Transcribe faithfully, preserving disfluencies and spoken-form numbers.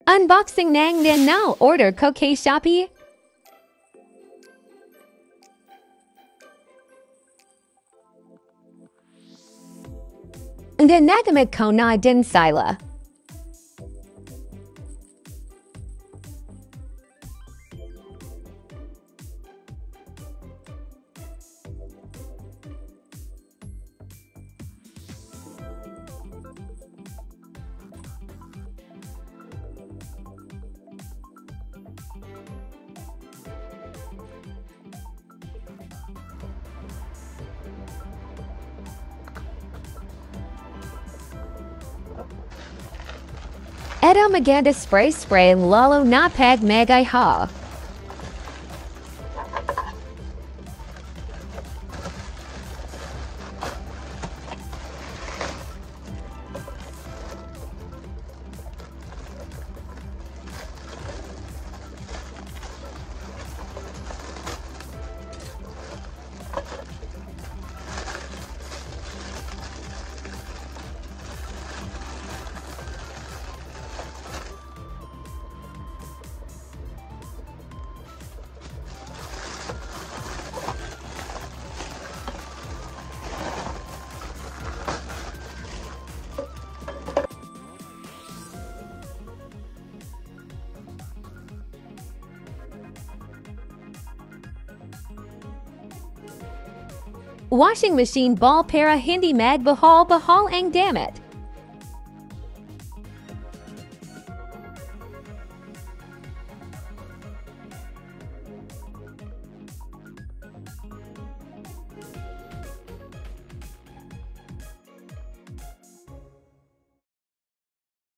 Unboxing Nang Nan now order ko kay Shopee. The nagamit ko na din sila. Edo maganda spray spray lalo na pag magay ha. Washing machine ball para hindi magbahal bahal ang damit.